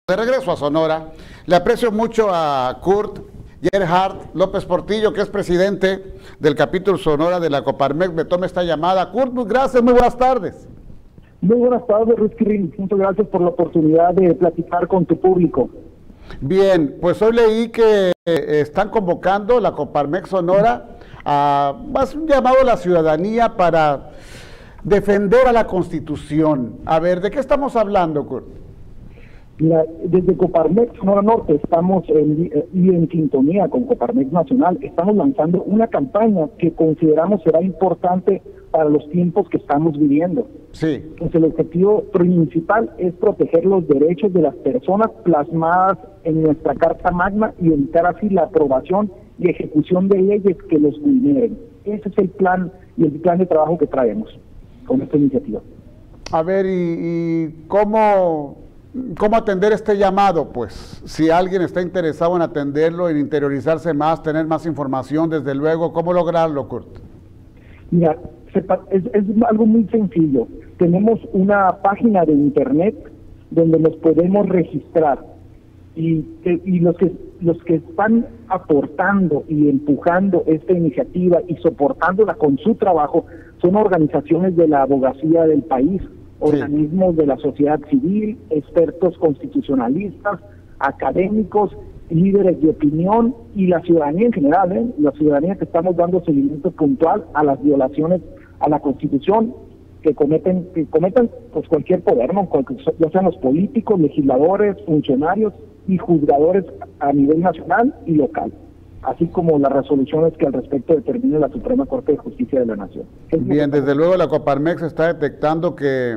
De regreso a Sonora, le aprecio mucho a Kurt Gerhard López Portillo, que es presidente del capítulo Sonora de la Coparmex. Me toma esta llamada. Kurt, gracias, muy buenas tardes. Muy buenas tardes, Ruiz Quirín. Muchas gracias por la oportunidad de platicar con tu público. Bien, pues hoy leí que están convocando la Coparmex Sonora a un llamado a la ciudadanía para defender a la Constitución. A ver, ¿de qué estamos hablando, Kurt? Mira, desde Coparmex Sonora Norte estamos en sintonía con Coparmex Nacional. Estamos lanzando una campaña que consideramos será importante para los tiempos que estamos viviendo. Sí. Pues el objetivo principal es proteger los derechos de las personas plasmadas en nuestra Carta Magna y evitar así la aprobación y ejecución de leyes que los vulneren. Ese es el plan y el plan de trabajo que traemos con esta iniciativa. A ver, ¿y cómo atender este llamado? Pues, si alguien está interesado en atenderlo, en interiorizarse más, tener más información, desde luego, ¿cómo lograrlo, Kurt? Mira, es algo muy sencillo. Tenemos una página de internet donde nos podemos registrar y los que están aportando y empujando esta iniciativa y soportándola con su trabajo son organizaciones de la abogacía del país, organismos de la sociedad civil, expertos constitucionalistas, académicos, líderes de opinión y la ciudadanía en general, la ciudadanía que estamos dando seguimiento puntual a las violaciones a la Constitución que cometen pues cualquier poder, ¿no? Ya sean los políticos, legisladores, funcionarios y juzgadores a nivel nacional y local, así como las resoluciones que al respecto determine la Suprema Corte de Justicia de la Nación. Bien, desde luego la Coparmex está detectando que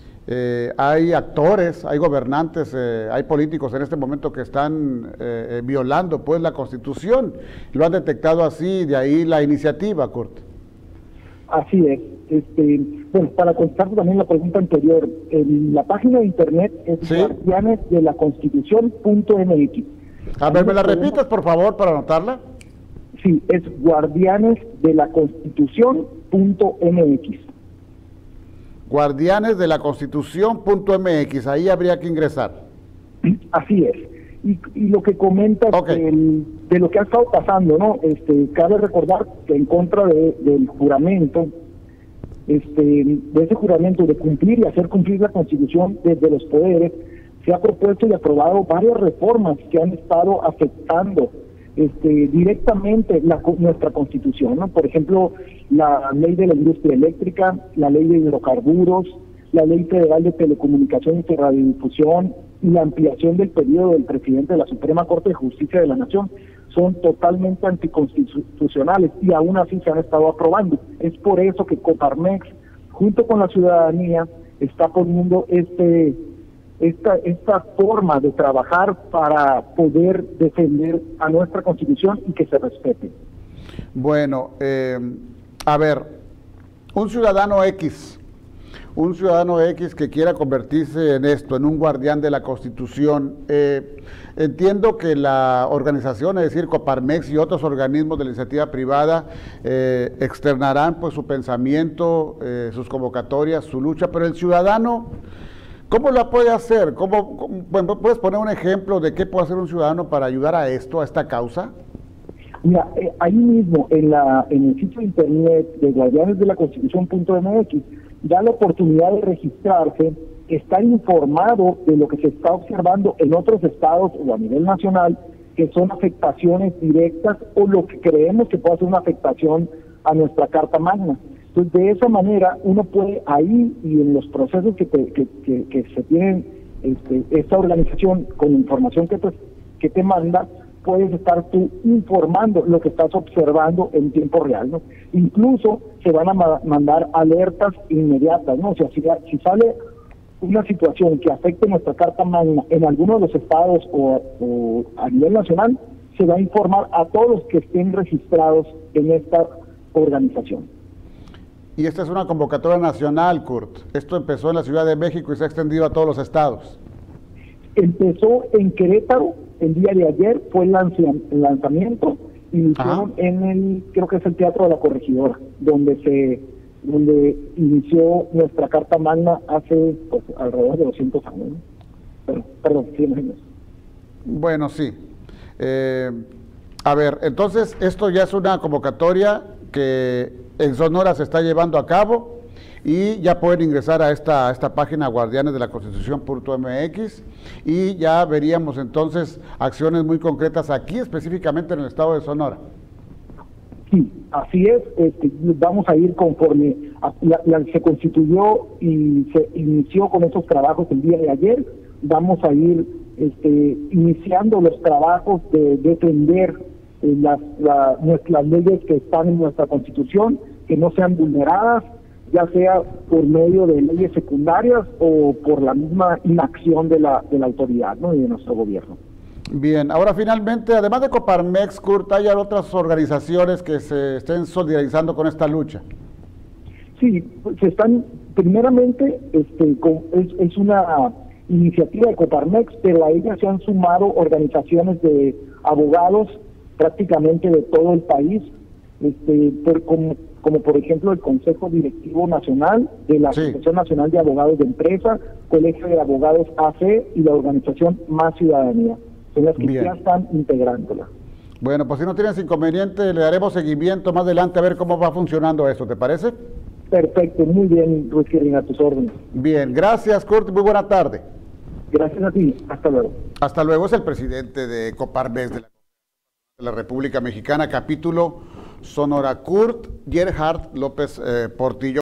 hay actores, hay gobernantes, hay políticos en este momento que están violando pues la Constitución. Lo han detectado así, de ahí la iniciativa, Kurt. Así es. Bueno, para contestar también la pregunta anterior, la página de internet es guardianesdelaconstitucion.mx. A ver, ¿me la repites, por favor, para anotarla? Sí, es guardianesdelaconstitucion.mx. Guardianesdelaconstitucion.mx, ahí habría que ingresar. Así es. Y lo que comentas de lo que ha estado pasando, ¿no? Cabe recordar que en contra del juramento, de ese juramento de cumplir y hacer cumplir la Constitución desde los poderes, se ha propuesto y aprobado varias reformas que han estado afectando directamente nuestra Constitución, ¿no? Por ejemplo, la ley de la industria eléctrica, la ley de hidrocarburos, la ley federal de telecomunicaciones y radiodifusión y la ampliación del periodo del presidente de la Suprema Corte de Justicia de la Nación son totalmente anticonstitucionales y aún así se han estado aprobando. Es por eso que Coparmex, junto con la ciudadanía, está poniendo esta forma de trabajar para poder defender a nuestra Constitución y que se respete. Bueno, a ver, un ciudadano X que quiera convertirse en esto, en un guardián de la Constitución, entiendo que la organización, es decir, Coparmex y otros organismos de la iniciativa privada, externarán pues su pensamiento, sus convocatorias, su lucha, pero el ciudadano, ¿cómo lo puede hacer? Bueno, ¿puedes poner un ejemplo de qué puede hacer un ciudadano para ayudar a esto, a esta causa? Mira, ahí mismo, en el sitio de internet de guardianesdelaconstitucion.mx, da la oportunidad de registrarse, estar informado de lo que se está observando en otros estados o a nivel nacional, que son afectaciones directas o lo que creemos que puede ser una afectación a nuestra Carta Magna. Entonces, de esa manera, uno puede ahí y en los procesos que se tienen, esta organización con información que te manda, puedes estar tú informando lo que estás observando en tiempo real, ¿no? Incluso se van a mandar alertas inmediatas, ¿no? O sea, si sale una situación que afecte nuestra Carta Magna en alguno de los estados o a nivel nacional, se va a informar a todos los que estén registrados en esta organización. Y esta es una convocatoria nacional, Kurt. Esto empezó en la Ciudad de México y se ha extendido a todos los estados. Empezó en Querétaro, el día de ayer fue el lanzamiento, y lo hicieron creo que es el Teatro de la Corregidora, donde inició nuestra Carta Magna hace pues, alrededor de 200 años, ¿no? perdón, sí, imagínate. Bueno, sí. A ver, entonces esto ya es una convocatoria que en Sonora se está llevando a cabo y ya pueden ingresar a esta página guardianesdelaconstitucion.mx y ya veríamos entonces acciones muy concretas aquí, específicamente en el estado de Sonora. Sí, así es. Vamos a ir conforme se constituyó y se inició con esos trabajos el día de ayer. Vamos a ir iniciando los trabajos de defender las leyes que están en nuestra Constitución, que no sean vulneradas, ya sea por medio de leyes secundarias o por la misma inacción de la autoridad, ¿no?, y de nuestro gobierno. Bien, ahora finalmente, además de Coparmex, Kurt, ¿hay otras organizaciones que se estén solidarizando con esta lucha? Sí, se están, primeramente, es una iniciativa de Coparmex, pero a ella se han sumado organizaciones de abogados prácticamente de todo el país, como por ejemplo el Consejo Directivo Nacional de la Asociación Nacional de Abogados de Empresa, Colegio de Abogados AC y la organización Más Ciudadanía. Son las que ya están integrándola. Bueno, pues si no tienes inconveniente, le daremos seguimiento más adelante a ver cómo va funcionando esto, ¿te parece? Perfecto, muy bien, Luis Quirina, a tus órdenes. Bien, gracias, Kurt, muy buena tarde. Gracias a ti, hasta luego. Hasta luego, es el presidente de Coparmex de la República Mexicana, capítulo Sonora, Kurt Gerhard López Portillo.